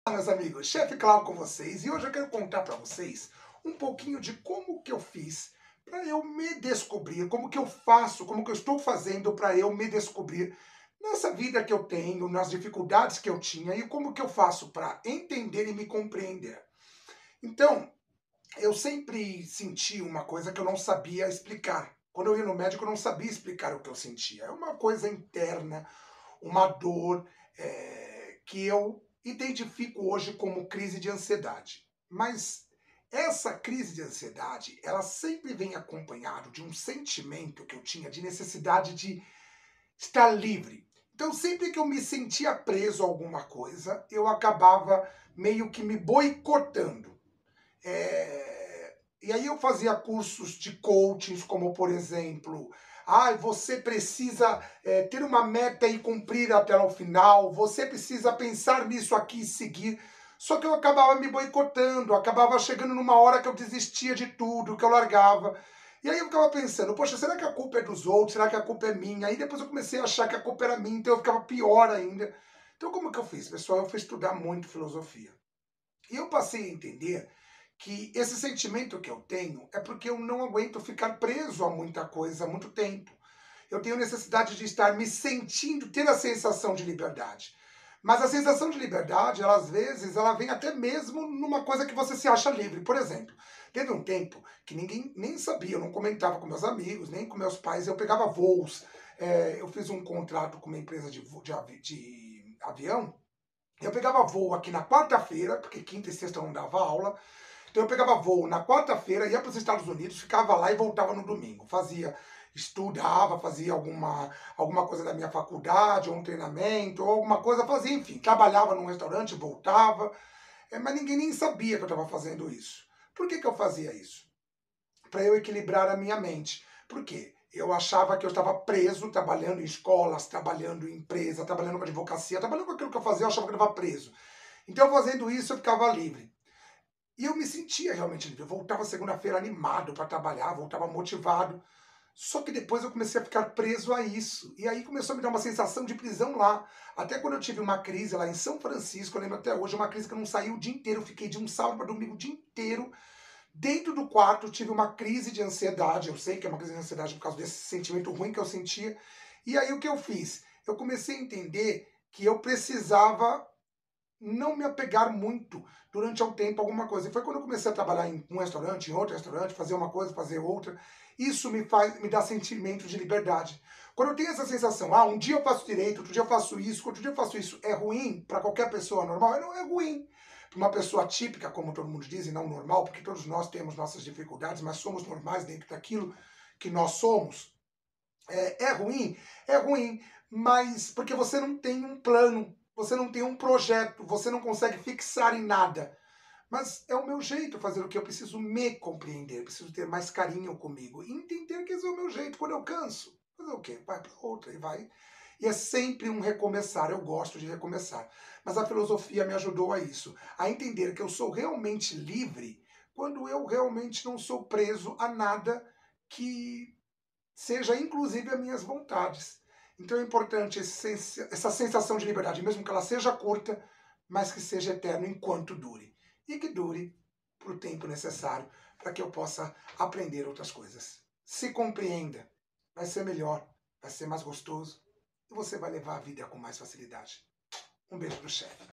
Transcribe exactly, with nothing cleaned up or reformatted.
Meus amigos, Chefe Clau com vocês, e hoje eu quero contar para vocês um pouquinho de como que eu fiz para eu me descobrir, como que eu faço, como que eu estou fazendo para eu me descobrir nessa vida que eu tenho, nas dificuldades que eu tinha e como que eu faço para entender e me compreender. Então, eu sempre senti uma coisa que eu não sabia explicar. Quando eu ia no médico, eu não sabia explicar o que eu sentia. É uma coisa interna, uma dor, é, que eu identifico hoje como crise de ansiedade. Mas essa crise de ansiedade, ela sempre vem acompanhado de um sentimento que eu tinha de necessidade de estar livre. Então, sempre que eu me sentia preso a alguma coisa, eu acabava meio que me boicotando. É, e aí eu fazia cursos de coachings, como por exemplo, ah, você precisa é, ter uma meta e cumprir até o final, você precisa pensar nisso aqui e seguir. Só que eu acabava me boicotando, acabava chegando numa hora que eu desistia de tudo, que eu largava. E aí eu ficava pensando, poxa, será que a culpa é dos outros? Será que a culpa é minha? Aí depois eu comecei a achar que a culpa era minha, então eu ficava pior ainda. Então como que eu fiz, pessoal? Eu fui estudar muito filosofia. E eu passei a entender que esse sentimento que eu tenho é porque eu não aguento ficar preso a muita coisa há muito tempo. Eu tenho necessidade de estar me sentindo, ter a sensação de liberdade. Mas a sensação de liberdade, ela, às vezes, ela vem até mesmo numa coisa que você se acha livre. Por exemplo, teve um tempo que ninguém nem sabia, eu não comentava com meus amigos, nem com meus pais, eu pegava voos. É, eu fiz um contrato com uma empresa de, de, de avião. Eu pegava voo aqui na quarta-feira, porque quinta e sexta eu não dava aula. Então eu pegava voo na quarta-feira, ia para os Estados Unidos, ficava lá e voltava no domingo. Fazia, estudava, fazia alguma, alguma coisa da minha faculdade, ou um treinamento, ou alguma coisa, fazia, enfim. Trabalhava num restaurante, voltava, é, mas ninguém nem sabia que eu estava fazendo isso. Por que, que eu fazia isso? Para eu equilibrar a minha mente. Por quê? Eu achava que eu estava preso, trabalhando em escolas, trabalhando em empresa, trabalhando com advocacia, trabalhando com aquilo que eu fazia, eu achava que eu estava preso. Então, fazendo isso, eu ficava livre. E eu me sentia realmente livre. Eu voltava segunda-feira animado para trabalhar, voltava motivado. Só que depois eu comecei a ficar preso a isso. E aí começou a me dar uma sensação de prisão lá. Até quando eu tive uma crise lá em São Francisco, eu lembro até hoje, uma crise que eu não saí o dia inteiro. Eu fiquei de um sábado para domingo o dia inteiro dentro do quarto, tive uma crise de ansiedade. Eu sei que é uma crise de ansiedade por causa desse sentimento ruim que eu sentia. E aí o que eu fiz? Eu comecei a entender que eu precisava não me apegar muito durante um tempo a alguma coisa. E foi quando eu comecei a trabalhar em um restaurante, em outro restaurante, fazer uma coisa, fazer outra. Isso me faz, me dá sentimento de liberdade. Quando eu tenho essa sensação, ah, um dia eu faço direito, outro dia eu faço isso, outro dia eu faço isso, é ruim para qualquer pessoa normal? Não é ruim. Para uma pessoa típica, como todo mundo diz, e não normal, porque todos nós temos nossas dificuldades, mas somos normais dentro daquilo que nós somos. É, é ruim? É ruim, mas porque você não tem um plano, você não tem um projeto, você não consegue fixar em nada. Mas é o meu jeito fazer o que eu preciso me compreender, preciso ter mais carinho comigo e entender que esse é o meu jeito. Quando eu canso, fazer o quê? Vai para outra e vai. E é sempre um recomeçar, eu gosto de recomeçar. Mas a filosofia me ajudou a isso, a entender que eu sou realmente livre quando eu realmente não sou preso a nada que seja inclusive as minhas vontades. Então é importante essa sensação de liberdade, mesmo que ela seja curta, mas que seja eterna enquanto dure. E que dure para o tempo necessário para que eu possa aprender outras coisas. Se compreenda, vai ser melhor, vai ser mais gostoso e você vai levar a vida com mais facilidade. Um beijo do chefe.